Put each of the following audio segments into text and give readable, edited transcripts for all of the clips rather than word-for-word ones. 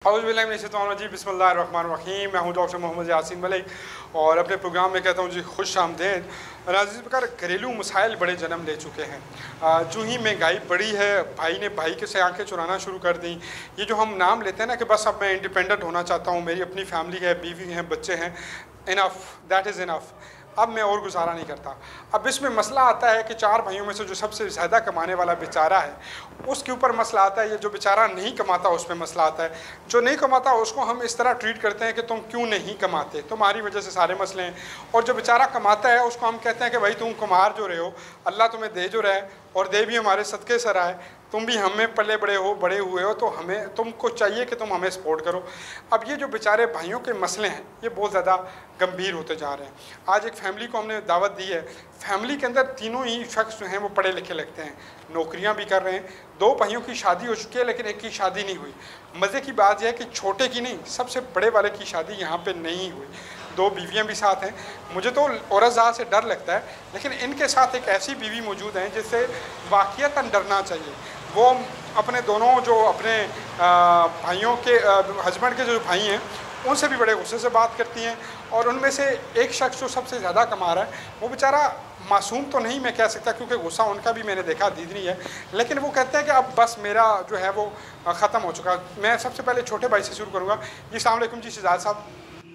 जी बिस्मिल्लाहिर्रहमानिर्रहीम। मैं हूँ डॉक्टर मोहम्मद यासीन मलिक और अपने प्रोग्राम में कहता हूँ जी खुश आमदेद। नाज़रीन बकर घरेलू मसाइल बड़े जन्म ले चुके हैं। जो ही महंगाई बढ़ी है, भाई ने भाई के से आंखें चुराना शुरू कर दी। ये जो हम नाम लेते हैं ना कि बस अब मैं इंडिपेंडेंट होना चाहता हूँ, मेरी अपनी फैमिली है, बीवी हैं, बच्चे हैं, इनफ, दैट इज़ इनफ, अब मैं और गुजारा नहीं करता। अब इसमें मसला आता है कि चार भाइयों में से जो सबसे ज़्यादा कमाने वाला बेचारा है उसके ऊपर मसला आता है। ये जो बेचारा नहीं कमाता उस पर मसला आता है। जो नहीं कमाता उसको हम इस तरह ट्रीट करते हैं कि तुम क्यों नहीं कमाते, तुम्हारी वजह से सारे मसले हैं। और जो बेचारा कमाता है उसको हम कहते हैं कि भाई तुम कुमार जो रहे हो, अल्लाह तुम्हें दे जो रहा है और दे भी हमारे सदक़े से रहा है, तुम भी हमें पले बड़े हुए हो तो हमें तुमको चाहिए कि तुम हमें सपोर्ट करो। अब ये जो बेचारे भाइयों के मसले हैं ये बहुत ज़्यादा गंभीर होते जा रहे हैं। आज एक फ़ैमिली को हमने दावत दी है। फैमिली के अंदर तीनों ही शख्स जो हैं वो पढ़े लिखे लगते हैं, नौकरियां भी कर रहे हैं। दो भाइयों की शादी हो चुकी है लेकिन एक की शादी नहीं हुई। मज़े की बात यह है कि छोटे की नहीं, सबसे बड़े वाले की शादी यहाँ पर नहीं हुई। दो बीवियाँ भी साथ हैं। मुझे तो औरत से डर लगता है, लेकिन इनके साथ एक ऐसी बीवी मौजूद हैं जिससे वाक़ियतन डरना चाहिए। वो अपने दोनों जो अपने भाइयों के हस्बैंड के जो भाई हैं उनसे भी बड़े गुस्से से बात करती हैं। और उनमें से एक शख्स जो सबसे ज़्यादा कमा रहा है वो बेचारा मासूम तो नहीं मैं कह सकता, क्योंकि गुस्सा उनका भी मैंने देखा दीदनी है, लेकिन वो कहते हैं कि अब बस मेरा जो है वो ख़त्म हो चुका। मैं सबसे पहले छोटे भाई से शुरू करूँगा। जी अस्सलाम वालेकुम जी शहजाद साहब।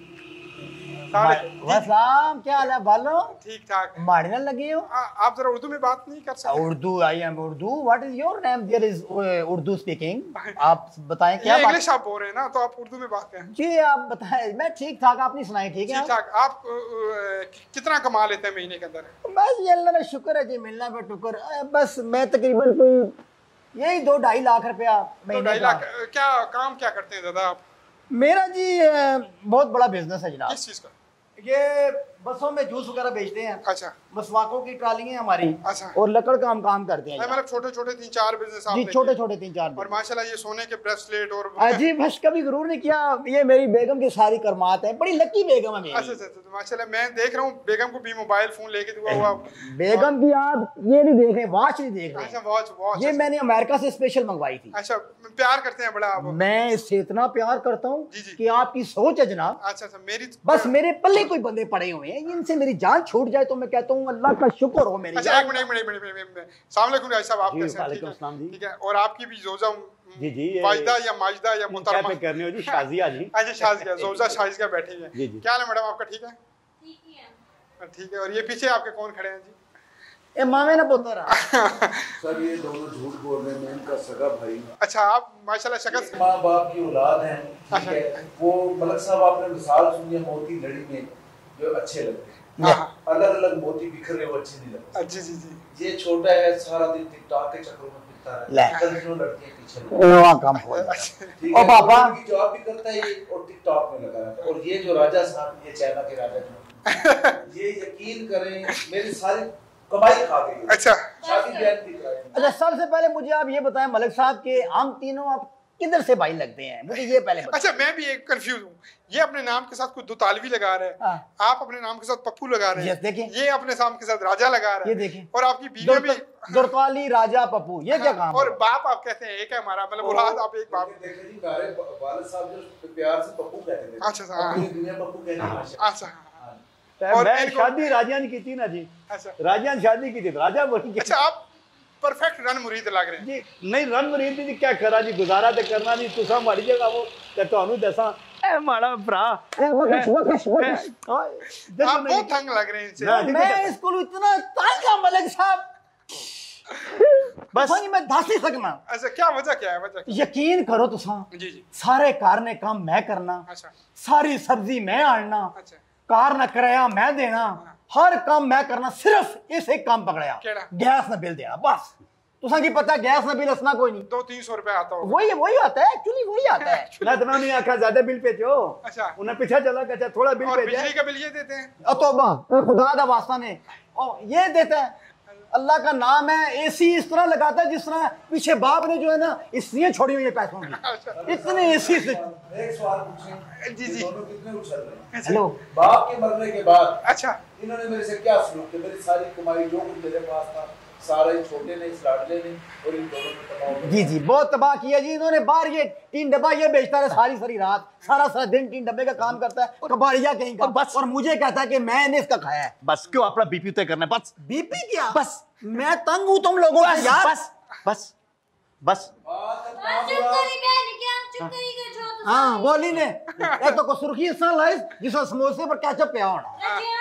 वसलाम, क्या हाल है बालो? ठीक ठाक। मारने लगे हो? आप जरा उर्दू में बात नहीं कर सकते? Urdu, I am Urdu. What is your name? There is Urdu speaking. आप बताएं क्या बात? इंग्लिश आप बोल रहे हैं ना, तो आप उर्दू में बात करें। जी आप बताएं। मैं ठीक ठाक, आप नहीं सुनाए? ठीक है, ठीक ठाक। आप कितना कमा लेते हैं महीने के अंदर? बस ये अल्लाह का शुक्र है जी, मिलना पे टुकर। बस मैं तकरीबन कोई यही 2-2.5 लाख रुपया महीने। 2-2.5 लाख। क्या काम क्या करते हैं दादा आप? मेरा जी बहुत बड़ा बिजनेस है जनाब। किस चीज़ का? ये बसों में जूस वगैरह बेचते हैं। अच्छा। मसवाकों की ट्राली है हमारी। अच्छा। और लकड़ का हम काम करते हैं। मतलब छोटे छोटे 3-4 बिजनेस जी, छोटे छोटे 3-4। और माशाल्लाह ये सोने के ब्रेसलेट और जी बस कभी गुरूर नहीं किया। ये मेरी बेगम की सारी करमात है, बड़ी लकी बेगम है मेरी। अच्छा, तो माशाल्लाह मैं देख रहा हूँ बेगम को भी मोबाइल फोन लेके दिया हुआ। बेगम की आप ये नहीं देख रहे, वॉच नहीं देख रहे। अच्छा, वॉच ये मैंने अमेरिका से स्पेशल मंगवाई थी। अच्छा, प्यार करते हैं बड़ा आप? मैं इससे इतना प्यार करता हूँ कि आपकी सोच है जनाब। अच्छा, मेरी बस मेरे पल्ले कोई बंदे पड़े हुए हैं, इनसे मेरी जान छूट जाए तो मैं कहता हूँ अल्लाह का शुक्र हो मेरी। अच्छा, एक मिनट। अस्सलाम वालेकुम भाई साहब, आप कैसे हैं? ठीक है। और आपकी भी जोजा जी वाजिदा या माजिदा या मुहतरमा करने हो जी? शाजिया जी। अच्छा, शाजिया, जोजा शाजिया बैठी है। जी। क्या हाल है मैडम आपका? ठीक है। ठीक है। और ये पीछे आपके कौन खड़े हैं जी? ए मामे ना पुत्र। सर ये दोनों झूठ बोल रहे हैं, मैं इनका सगा भाई। अच्छा, आप माशाल्लाह शक्ल माँ बाप की औलाद हैं, ठीक है। वो मलक साहब आपने मिसाल सुनी है मोती लड़ी में जो अच्छे लगते हैं, अलग अलग मोती बिखरे वो अच्छे नहीं लगते। जी। ये छोटा है, सारा दिन टिकटॉक के चक्करों में फिरता है, दर्जनों लड़कियां पीछे कम हो। ठीक है। पापा की जॉब भी करता है ये और टिकटॉक में लगा रहता है। और ये जो राजा साहब, ये चाइना के राजा जो ये यकीन करें मेरी सारी कमाई खा गई। अच्छा, शादी ब्याह भी कराई। अच्छा, सबसे पहले मुझे आप ये बताएं मलिक साहब के हम तीनों आप किधर से भाई लगते हैं, मुझे ये पहले बताएं। अच्छा, मैं भी एक कंफ्यूज हूँ। ये अपने नाम के साथ कुछ दुतालवी लगा रहे हैं, आप अपने नाम के साथ पप्पू लगा रहे हैं, ये अपने नाम के साथ राजा लगा रहे हैं, ये देखें। और आपकी बीवी भी दुरताली राजा पप्पू, ये क्या काम? और बाप आप कहते हैं एक है हमारा, मतलब औलाद आप एक बाप। देखें जी, मेरे वालिद साहब जो प्यार से पप्पू कहते थे। अच्छा, दुनिया पप्पू कहती है। अच्छा। और मैं शादी राजिया ने की थी ना जी। अच्छा, राजिया ने शादी की थी, राजा बोली। अच्छा, आप परफेक्ट रन मुरीद लग रहे हैं जी। नहीं रन मुरीद जी क्या करा जी, गुजारा तो करना जी। तुसा माड़ी जगह वो ते ਤੁਹਾਨੂੰ दसा ए माड़ा भरा आप बहुत तंग लग रहे हैं इनसे। मैं इसको इतना तंग है मलिक साहब, बस मैं दस नहीं सकना। अच्छा, क्या वजह है? यकीन करो तुसा जी। सारे कार ने काम मैं करना। अच्छा। सारी सब्जी मैं आनना। अच्छा। कार ना कराया मैं देना। हर काम मैं करना, सिर्फ इस एक काम पकड़या, गैस ना बिल देना। बस तुसा की पता गैस ना बिल असना कोई नहीं, 200-300 रुपए आता होगा। वही आता है एक्चुअली, वही आता है। मैं तो नहीं आखा ज्यादा बिल पे जो। अच्छा, उन्हें पीछे चला गया थोड़ा बिल पे। बिजली का बिल ये देते हैं? तौबा, खुदा दा वास्ता ने ये देता है। अल्लाह का नाम है। एसी इस तरह लगाता है जिस तरह पीछे बाप ने जो है ना इसलिए छोड़ी हुई है पैसों की। इतने एसी से। एक सवाल पूछें जी। दोनों कितने उछल रहे हैं? हेलो, बाप के मरने के बाद अच्छा इन्होंने मेरे से क्या सलूक किया? मेरी सारी कमाई जो कुछ मेरे पास था सारा ही छोटे ने, इस लाडले ने और इन दोनों ने तबाह। जी जी बहुत तबाह किया जी इन्होंने। बाहर ये 3 डब्बा ये बेचता है सारी सारी रात, सारा दिन 3 डब्बे का काम करता है, कबाड़िया कहीं का, बस। और मुझे कहता है कि मैंने इसका खाया है। बस क्यों अपना बीपी तय करना है? बस बीपी क्या? बस मैं तंग हूं तुम लोगों से यार। बस बस बस हाँ बोली ने एक तो सुर्खी इंसान लाइस जिसको समोसे पर केचप पिया होना।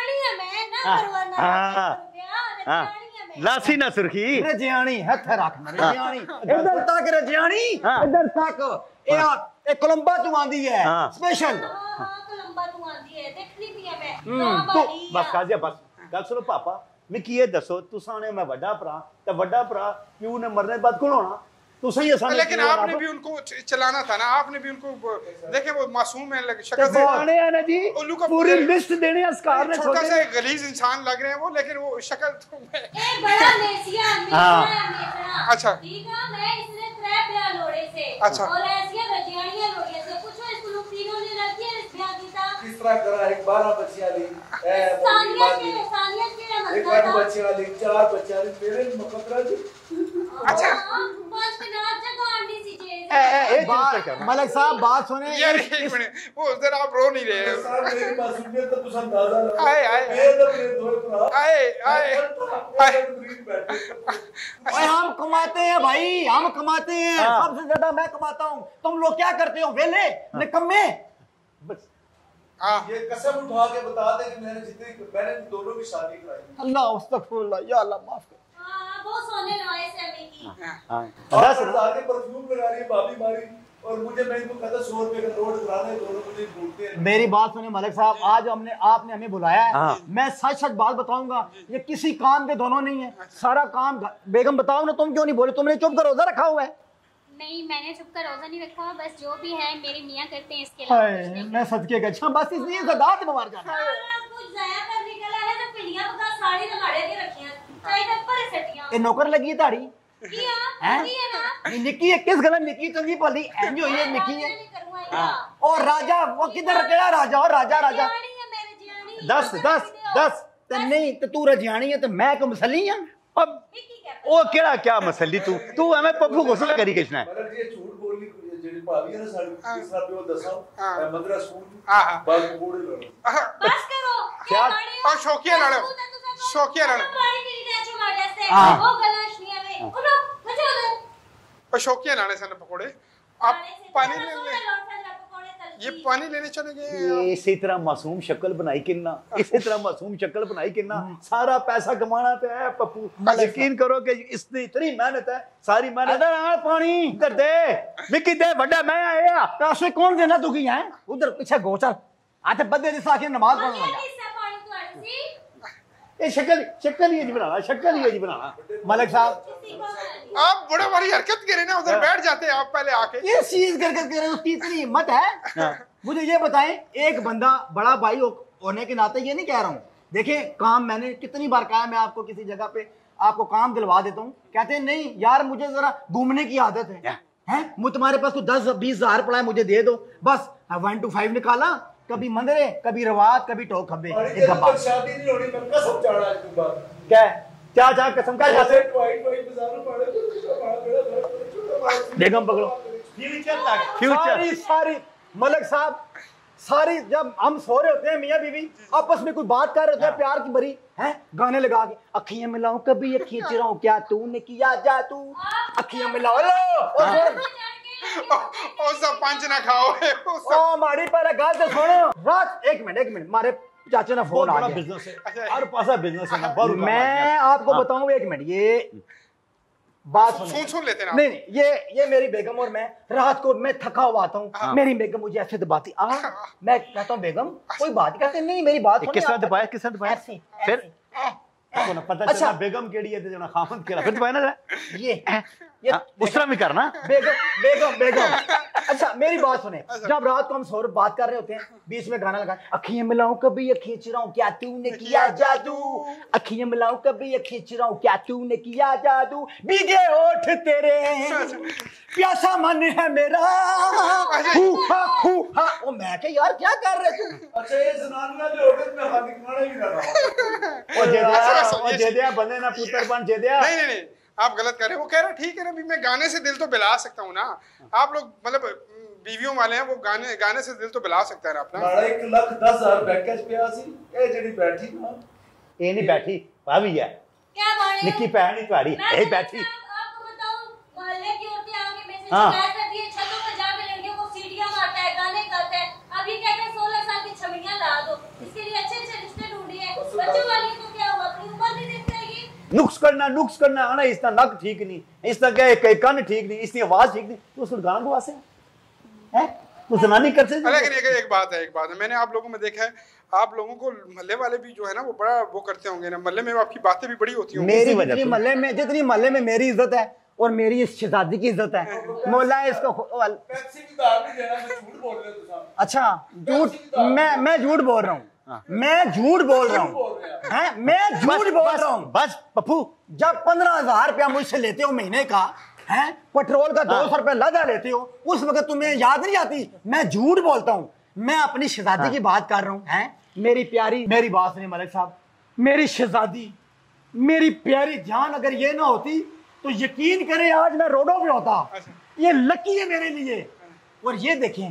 लासी ना सुर्खी रजियानी है थे रख रजियानी इधर तक रजियानी इधर तक ए कोलंबा तू आंदी है स्पेशल कोलंबा तू आंदी है देखनी भी है मैं तो बस काजिया बस गल सुनो पापा मिकी ये दसो तुसाने मैं बड़ा भरा ते बड़ा भरा प्यू ने मरने बाद कौन होना? तो सही है। लेकिन आपने भी उनको चलाना था ना, आपने भी उनको देखे वो मासूम है शक्ल से आने हैं ना जी, पूरी लिस्ट देने अस्कार ने छोटा सा गलीज इंसान लग रहे हैं वो, लेकिन वो शक्ल तो एक बड़ा मेसिया मेरा अच्छा ठीक है मैं इसने 3 ब्याह लोड़े से अच्छा और ऐसी रजियानियां लोड़े से पूछो इस लोग तीनों ने रखी है इस ब्याह की था किस तरह करा? एक 12 बच्चियां ली सानिया के एक 8 बच्चियां ली 4 बच्चियां ली मेरे मुकद्दरा जी। अच्छा मलिक साहब बात सुने यार एक मिनट वो जरा आप रो नहीं रहे साहब मेरी मासूमियत तो तुम अंदाजा लगाओ। आए हम कमाते हैं भाई, हम कमाते हैं सबसे ज्यादा मैं कमाता हूँ। तुम लोग क्या करते हो वेले निकम्मे? बस ये कसम उठा के बता दे कि मैंने दोनों की शादी कराई। अल्लाह अस्तगफुरुल्लाह या अल्लाह माफ कर। वो सोने लवाए से अम्मी की 10 हजार के परफ्यूम लगा रही है भाभी मारी और मुझे मैं इनको कहता 100 रुपए का नोट कराना है, दोनों मुझे ढूंढते हैं। मेरी बात सुनिए मलिक साहब, आज आपने हमें बुलाया है, मैं सच सच बात बताऊंगा, ये किसी काम के दोनों नहीं है, सारा काम बेगम बताओ ना, तुम क्यों नहीं बोले? तुमने चुप कर रोजा रखा हुआ है? नहीं मैंने चुप कर रोजा नहीं रखा, बस जो भी है मेरे मियां करते हैं, इसके अलावा मैं सदके का अच्छा बस इसलिए दाद मुबारक जाना कुछ जाया कर निकला है तो पिलियां पका साड़ी लगाड़े के रखी हैं चाहिए पर सेटियां ए नौकर लगी है ताड़ी किया है ना निकी है किस गला निकी चंगी भली एंज होई है निकी है। और राजा वो किधर गया? राजा और राजा राजा 10 ते नहीं ते तू रजियानी है ते मैं को मसली हां। अब ओ केड़ा क्या मसली तू हमें पप्पू घोषणा करी किसने? मतलब ये झूठ बोलनी जेडी भाभी है ना साडी किस तरह पे वो दसाओ मैं मद्रास स्कूल बस बूढ़े लो बस करो क्या और शौकिया लड़ो पानी पी ले जो मारे से वो गलाश नहीं आवे उठो मजे उधर और शौकिया लाने से पकोड़े आप पानी ले ये पानी लेने चले गए। इसी तरह मासूम शक्ल बनाई किन्ना, इसी तरह मासूम शक्ल बनाई किन्ना, सारा पैसा कमाना पे है पप्पू। यकीन करो कि इसने इतनी मेहनत है, सारी मेहनत। इधर आ पानी इधर दे मिकी दे बड़ा मैं आया पैसे कौन देना तू की है? उधर पीछे गोचर आते बदे दिस आके नमाज पढ़ने लगा। ये शक्ल ही बनाना, शक्ल ही बनाना। मलिक साहब आप बड़े बड़ी हरकत करे ना, उधर बैठ जाते हैं आप पहले आके। ये चीज करके उसकी इतनी हिम्मत है? मुझे ये बताएं, एक बंदा बड़ा भाई होने के नाते ये नहीं कह रहा हूँ, देखिए काम मैंने कितनी बार कहा, मैं आपको किसी जगह पे आपको काम दिलवा देता हूँ, कहते हैं नहीं यार मुझे जरा घूमने की आदत है, हैं मुझे तुम्हारे पास तो 10-20 हजार पड़ा है मुझे दे दो, बस 1 to 5 निकाला, कभी मंदरे कभी रवात कभी टोक खब्बे। शादी नहीं होनी मैं कसम चाड़ा इसके बाद क्या कसम क्या ऐसे वाइट बाजारों पड़े बेगम पकड़ो फ्यूचर सारी मलिक साहब सारी जब हम सो रहे होते हैं मियां बीवी आपस में कोई बात कर रहे होते हैं प्यार की भरी हैं गाने लगा के अखियां मिलाऊं कभी अखियां चुराऊं क्या तूने किया जादू अखियां मिलाओ ओ सब पंच ना खाओ ओ मारी पर गाल तो सुनो रात एक मिनट मारे चाचा ना फोन आ गया बिजनेस है हर पासा बिजनेस है ना। मैं आपको बताऊं एक मिनट ये बात सुन लेते ना। नहीं ये मेरी बेगम और मैं रात को मैं थका हुआ आता हूँ, मेरी बेगम मुझे ऐसे दबाती मैं कहता हूँ बेगम कोई बात कहते नहीं मेरी बात किसने दबाया फिर पता चला बेगम केड़ी है जना खामद केड़ा फिर दबाया ना ये उस तरह भी करना बेगम अच्छा मेरी बात सुने, जब रात को हम सो बात कर रहे होते हैं बीच में गाना लगा अखियां मिलाऊं कभी अखियां चुराऊं क्या तूने किया जादू अखियां मिलाऊं कभी अखियां चुराऊं क्या तूने किया जादू भीगे होठ तेरे प्यासा मन है मेरा ओ मैं क्या यार क्या कर रहे तू? अच्छा ये जनानियां जो होटल में खाने भी ना ओ जे दे दिया बंदे ना पुत्रपन दे दिया। नहीं आप गलत कर रहे हैं। वो कह रहा ठीक है ना, मैं गाने से दिल तो बिला सकता हूँ ना। आप लोग मतलब बीवियों वाले हैं, वो गाने से दिल तो बिला सकता है ना अपना। 1,10,000 पैकेज पे आसी ए जेडी बैठी ना ये नहीं बैठी भाभी है क्या बात है निक्की भैन नहीं तुम्हारी यही बैठी। आपको बताऊं मोहल्ले की औरतें आके मैसेज हाँ। शिकायत करती है, छतों पे जाके लड़कियों को सीढ़ियां मारता है, गाने गाता है। अब ये कहते हैं 16 साल की छमियां ला दो, इसके लिए अच्छे अच्छे रिश्ते ढूंढिए। बच्चों वाली को क्या हुआ, अपनी उम्र नहीं देखता है ये। नुक्स करना आना, इसका नक ठीक नहीं, इसका क्या कन ठीक नहीं, इसकी आवाज ठीक नहीं, तो उसको गाना गवा से है तो जनानी कर सकते। लेकिन एक बात है, मैंने आप लोगों में देखा है, आप लोगों को मोहल्ले वाले भी जो है ना वो बड़ा वो करते होंगे ना, मोहल्ले में आपकी बातें भी बड़ी होती होंगी। मेरी वजह जितनी मोहल्ले में मेरी इज्जत है और मेरी इस शहजादी की इज्जत है, मोहल्ला इसको पैप्सी भी दाल नहीं देना, मैं झूठ बोल रहे हो तुम। अच्छा झूठ, मैं झूठ बोल रहा हूँ, मैं झूठ बोल रहा हूँ, मैं झूठ बोल रहा हूँ। बस पप्पू, जब 15,000 रुपया मुझसे लेते हो महीने का है, पेट्रोल का 200 रुपया लगा लेते हो, उस वक्त तुम्हें याद नहीं आती? मैं झूठ बोलता हूँ। मैं अपनी शहजादी की बात कर रहा हूँ, हैं मेरी प्यारी, मेरी बात सुनिए मलिक साहब, मेरी शहजादी, मेरी प्यारी जान, अगर ये ना होती तो यकीन करें आज मैं रोडों पे होता। ये लकी है मेरे लिए। और ये देखें,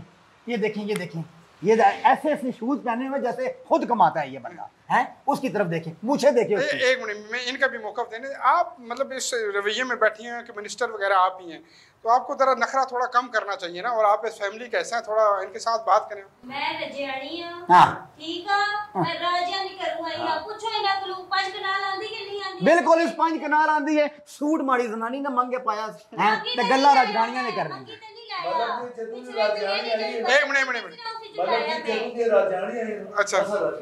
ये ऐसे ऐसे शूज पहने हुए जैसे खुद कमाता है ये बंदा है। उसकी तरफ देखें, मुझे देखें। एक मिनट में इनका भी मौका देने। आप मतलब इस रवैये में बैठी हैं कि मिनिस्टर वगैरह आप ही हैं, तो आपको जरा नखरा थोड़ा कम करना चाहिए ना। और आप इस फैमिली कैसे हैं, थोड़ा इनके साथ बात करें। मैं रजियानी हूं, हाँ। ठीक है, मैं राजिया नहीं करूंगा। या पूछो इना को लोग 5 कनाल आंदी के नहीं आंदी। बिल्कुल इस 5 कनाल आंदी है। सूट माड़ी जनानी ना मंगे पाया है ते गल्ला राजगानियां नहीं कर रही। मतलब ये जरूर राजधानी आई है। एक मिनट मतलब ये जरूर ये राजधानी आई है। अच्छा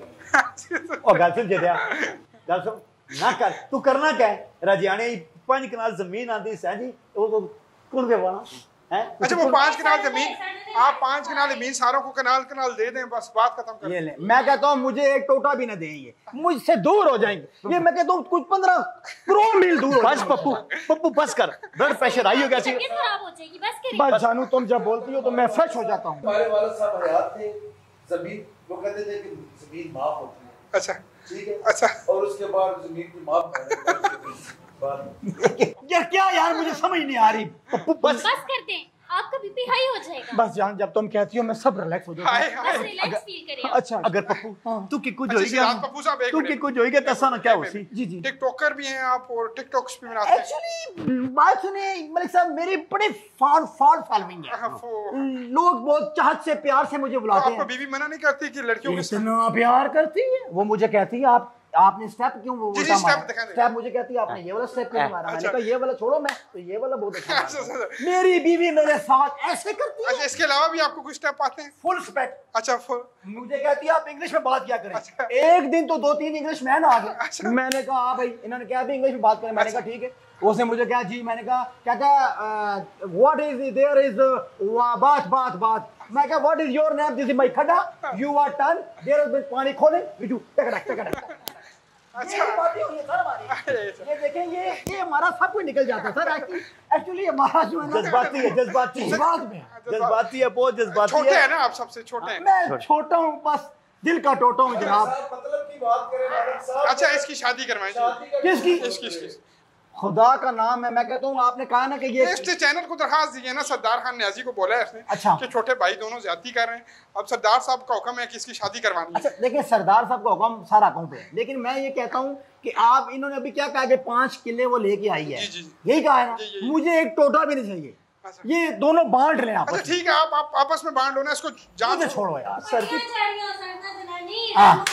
और गल सुन जेदिया, गल सुन ना कर, तू करना क्या है? राजियाने 5 कनाल जमीन आंदी सह जी, वो कौन बेवाना है? अच्छा वो 5 कनाल जमीन, आप 5 कनाल जमीन सारों को कनाल दे दें, बस बात खत्म कर। ये ले, मैं कहता हूँ मुझे एक टोटा भी न दें, ये मुझसे दूर हो जाएंगे। ये मैं कहता हूँ कुछ 15 करोड़ मील दूर। बस पप्पू बस कर, ब्लड प्रेशर आई हो गया। तबीयत खराब हो जाएगी, बस करिए। बस जानू, तुम जब बोलती हो तो मैं फ्रेश हो जाता हूँ। हमारे वालिद साहब हयात थे, जमीन वो कहते थे कि जमीन माफ होती है। अच्छा ठीक है, अच्छा। और उसके बाद जमीन की माफ ये क्या यार, मुझे समझ नहीं आ रही। पप्पू बस कर दें, आपका बीपी हाई हो जाएगा। बस जान, जब तुम कहती हो मैं सब रिलैक्स हो जाता हूँ। बस रिलैक्स फील करिए। अच्छा अगर पप्पू तू की कुछ अच्छी बात पप्पू साहब, एक तू की मिनट। कुछ होएगा तसा ना क्या होसी। जी जी। टिकटॉकर भी हैं आप और टिकटॉक्स भी बनाते हैं। एक्चुअली बात सुनिए मलिक साहब, मेरी बड़ी फॉल फॉलोइंग है। लोग बहुत चाहत से प्यार से मुझे बुलाते आपको हैं। बीवी मना नहीं करती कि लड़कियों के साथ? इतना प्यार करती है वो, मुझे कहती है आपने स्टेप क्यों वो जी, स्टेप दिखा दे। स्टेप मुझे कहती है आपने ये वाला स्टेप क्यों मारा। मैंने कहा ये वाला छोड़ो, मैं तो ये वाला बहुत अच्छा अच्छा, मारा। अच्छा। मेरी बीवी मेरे साथ ऐसे करती है। अच्छा इसके अलावा भी आपको कुछ स्टेप आते हैं? फुल स्पेक्ट। अच्छा फुल। मुझे कहती है आप इंग्लिश में बात किया करें। अच्छा। एक दिन तो 2-3 इंग्लिश मैन आ गए। अच्छा। मैंने कहा हाँ भाई, इन्होंने क्या भी इंग्लिश में बात करें। मैंने कहा ठीक है। उसने मुझे कहा जी, मैंने कहा क्या क्या व्हाट इज देयर इज बात। मैं कहा what is your name, this is my खड्डा, यू आर टन, देयर इज पानी खोले बिटू टक। अच्छा। ये बातें हुई हैं सर हमारी। ये देखें, ये हमारा सब कुछ निकल जाता है सर। एक्चुअली हमारा जो है ना जज्बाती है, जज्बाती है, बहुत जज्बाती छोटे है। हैं ना आप, सबसे छोटे हैं। मैं छोटा हूँ, बस दिल का टोटा हूँ जनाब। मतलब की बात करें वालिद साहब। अच्छा इसकी शादी करवाएं। किसकी? इसकी खुदा का नाम है, मैं कहता हूँ आपने कहा ना कि ये इसने चैनल को दरखास्त दी है ना, सरदार खान न्याजी को बोला है इसने। अच्छा। कि छोटे भाई दोनों ज्यादती कर रहे हैं। अब सरदार साहब का हुक्म है कि इसकी शादी करवानी है। अच्छा देखिए, सरदार साहब का हुक्म सारा कहूँ पे, लेकिन मैं ये कहता हूँ कि आप, इन्होंने अभी क्या कहा कि 5 किले वो लेके आई है। जी। यही कहा है ना। जी। मुझे एक टोटा भी नहीं चाहिए। अच्छा। ये दोनों बांट लें अच्छा आपस ठीक है, आप आपस में बांट लो ना इसको। जान में। छोड़ो यार सर की। हाँ।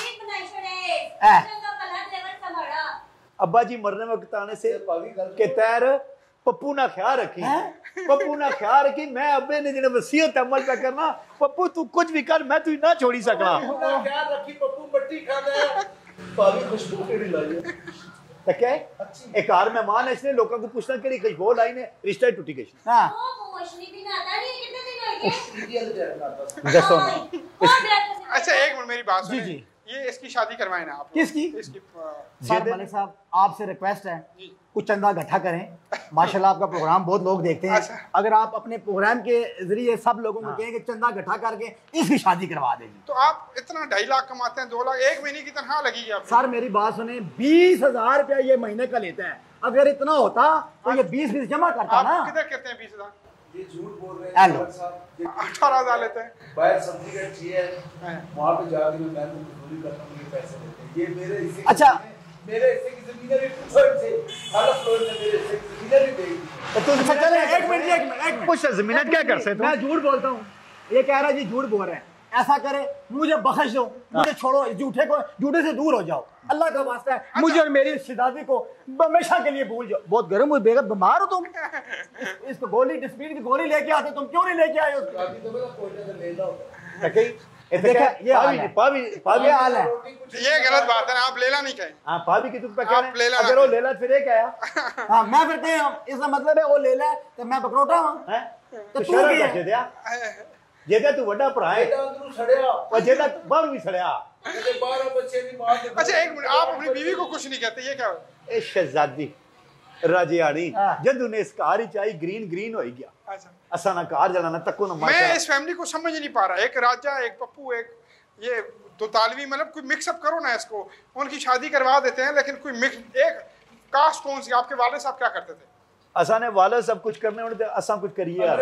अब्बा जी मरने वक्त आने से के तैर पप्पू ना ख्याल रखी, पप्पू ना ख्याल रखी। मैं अब्बे ने जिन्हें वसीयत अमल पे करना, पप्पू तू कुछ भी कर, मैं तू ना छोड़ी सकना। ख्याल रखी पप्पू मट्टी खाना है, भाभी खुशबू केड़ी लाई है। तो क्या एक कार मेहमान है, इसने लोगों को पूछना कि खुशबू लाई ने रिश्ता ही टूटी गई। हाँ अच्छा एक मिनट मेरी बात सुनिए। ये इसकी शादी करवाए ना आप। किसकी? इसकी सर मलिक साहब आपसे रिक्वेस्ट है कुछ चंदा इकट्ठा करें। माशाल्लाह आपका प्रोग्राम बहुत लोग देखते हैं। अच्छा। अगर आप अपने प्रोग्राम के जरिए सब लोगों को कहें कि चंदा इकट्ठा करके इसकी शादी करवा देंगे। तो आप इतना 2.5 लाख कमाते हैं, 2 लाख एक महीने की तनख्वाह लगेगी आप। सर मेरी बात सुने, 20,000 रुपया ये महीने का लेता है। अगर इतना होता तो ये 20 जमा करता ना। आप किधर कहते हैं 20,000? ये झूठ बोल रहे हेलो। हैं साहब। 18,000 लेते हैं। बाहर सब्जी का ट्री है, वहाँ पे जाके मैं मजदूरी करता हूँ, ये पैसे देते हैं। ये मेरे हिस्से की अच्छा। मेरे हिस्से की जमीन है, फ्लोर से हर फ्लोर से मेरे हिस्से की जमीन भी देगी। तो अच्छा चले एक मिनट कुछ जमीन क्या कर सकते मैं झूठ बोलता हूँ, ये कह रहा है जी झूठ बोल रहे हैं। ऐसा करे मुझे बख्श दो, मुझे छोड़ो, झूठे से दूर हो जाओ, अल्लाह का वास्ता है। मुझे और मेरी शहजादी को हमेशा के लिए भूल जाओ। बहुत गर्म हुई बेगम, बीमार हो तुम। इसको गोली डिस्पीड की गोली लेके आते, तुम क्यों नहीं लेके आए उसको? अभी तो मैं कोयटे से ले जाओ। देखा ये हाल है। ये हाल है। ये गलत बात है ना, आप लेला नहीं कहें। हाँ पाभी की तुम पे कह आप रहे लेला हैं, अगर वो लेला फिर एक आया हाँ मैं फिर कहीं इसका मतलब है वो ले ले तो मैं बकरोटा हूँ। है तो तो तू शर्म की है? कर दिया जेदा तू वड्डा भरा है बेटा अंदरू सड़या, और जेदा बाहर भी सड़या। मेरे 12 बच्चे दी मां के। अच्छा एक मिनट, आप अपनी बीवी को कुछ नहीं कहते, ये क्या है? ए शहजादी राजियाड़ी जदू ने इस कार ही चाहिए ग्रीन हो गया। अच्छा, असा ना कार जाना ना तको ना मैं इस फैमिली को समझ नहीं पा रहा। एक राजा, एक पप्पू, एक ये दो तालवी, मतलब कोई मिक्सअप करो ना इसको। उनकी शादी करवा देते हैं, लेकिन कोई मिक्स एक कास्ट कौन सी? आपके वाले साहब क्या करते थे? असा ने वाले सब कुछ करने उन्हें असा कुछ करिए यार।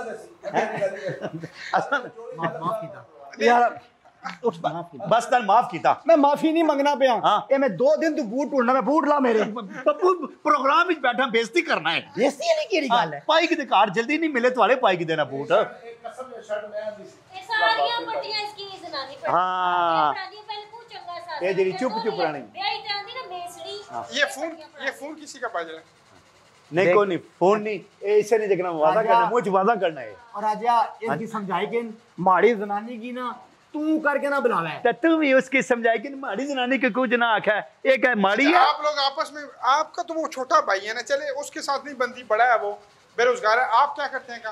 यार बस तन माफ कीता। मैं माफी नहीं मंगना पे हाँ। ये मैं 2 दिन तू बूट ढूंढना, मैं बूट ला मेरे। पप्पू प्रोग्राम विच बैठा बेइज्जती करना है। बेइज्जती नहीं की गल है। पाई की कार जल्दी नहीं मिले तुम्हारे पाई की देना बूट। एक कसम से शर्ट मैं दी सी। ये सारियां पट्टियां इसकी जनानी पर। हाँ। पहले तू चंगा सा। ये जेडी चुप रहनी। ब्याही टांदी ना बेसड़ी। ये फोन किसी का बाज रहा है? नहीं को नहीं फोन नहीं ऐसे नहीं देखना, वादा करना, मुझे वादा करना है। और राजा इसकी समझाई कि माड़ी जनानी की ना तू करके ना बुलावे। तो तू भी उसकी समझाई कि माड़ी जनानी के कुछ ना आखा है, एक है माड़ी है। आप लोग आपस में, आपका तो वो छोटा भाई है ना, चले उसके साथ नहीं बनती, बड़ा है वो, बेरोजगार है। आप क्या करते हैं काम?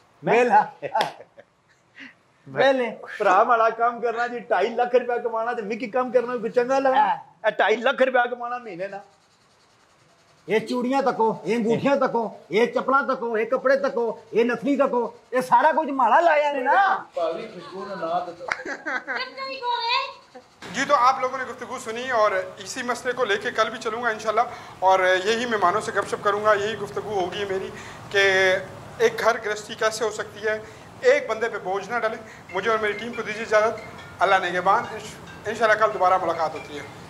पहले भरा माड़ा काम करना जी, 2.5 लाख रुपया कमाना तो मिकी काम करना कुछ चंगा लगना। 2.5 लाख रुपया कमाना महीने ना। ये चूड़ियां तको, ये अंगूठियां तको, ये चप्पलां तको, ये कपड़े तको, ये नथनी तको, ये सारा कुछ माड़ा लाया ने ना। भाभी खुशबू ने ना दे। कितना ही कौन है? जी, तो आप लोगों ने गुफ्तगू सुनी और इसी मसले को लेके कल भी चलूँगा इंशाल्लाह। और यही मेहमानों से गपशप करूँगा, यही गुफ्तगू होगी मेरी कि एक घर गृहस्थी कैसे हो सकती है, एक बंदे पे बोझ ना डालें। मुझे और मेरी टीम को दीजिए इजाज़त। अल्लाह नेगेबान। इंशाल्लाह कल दोबारा मुलाकात होती है।